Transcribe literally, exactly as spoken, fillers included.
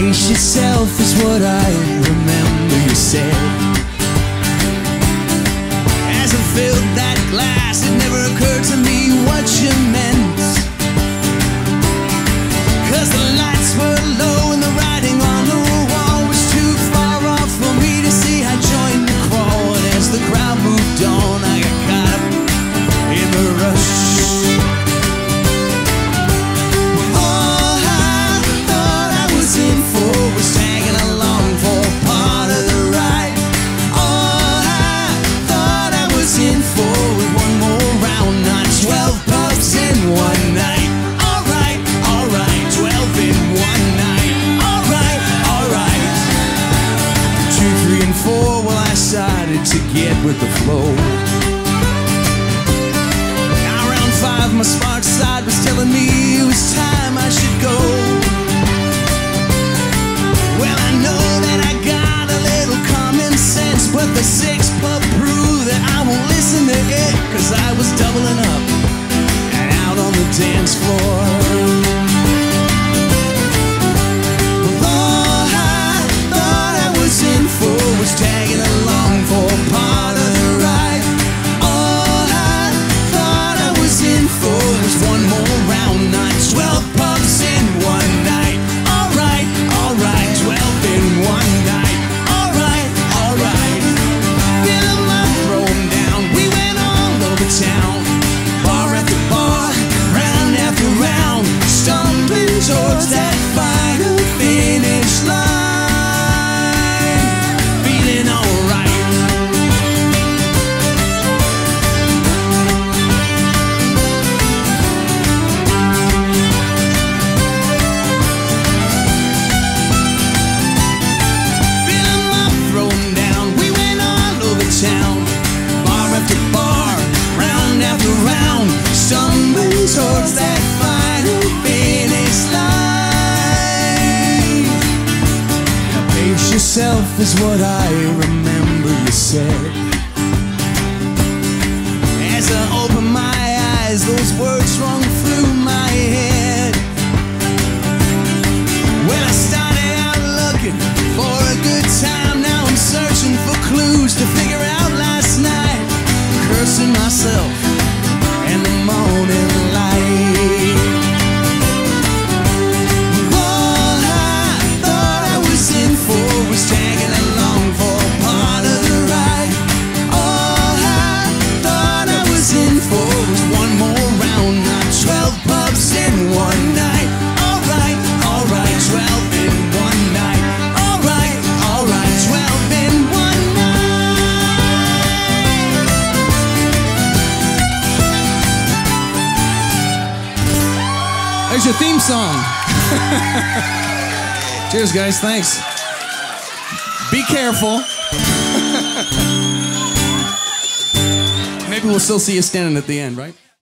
Pace yourself is what I remember you said. As I filled that glass, it never occurred to me what you meant. Cause the lights were low and the writing on the wall was too far off for me to see. I joined the crawl, and as the crowd moved on, I got caught up in the rush. To get with the flow. Now round five, my smart side was telling me it was time I should go. Well, I know that I got a little common sense, but the six pub proved that I won't listen to it. Cause I was doubling up and out on the dance floor. Tagging along for part of the ride. All I thought I was in for was one more round, not twelve pubs in one night. Alright, alright, twelve in one night. Alright, alright. Feeling my throwing down, we went all over town. Bar after bar, round after round, stumbling towards that final finish line. Towards that final finish line. Now pace yourself is what I remember you said. As I opened my eyes, those words rung through my head. Well, I started out looking for a good time. Now I'm searching for clues to figure out last night. Cursing myself and the morning light. All I thought I was in for was tagging along for part of the ride. All I thought I was in for was one more round, not twelve pubs in one night. Alright, alright, twelve in one night. Alright, alright, twelve in one night. There's your theme song. Cheers, guys. Thanks. Be careful. Maybe we'll still see you standing at the end, right?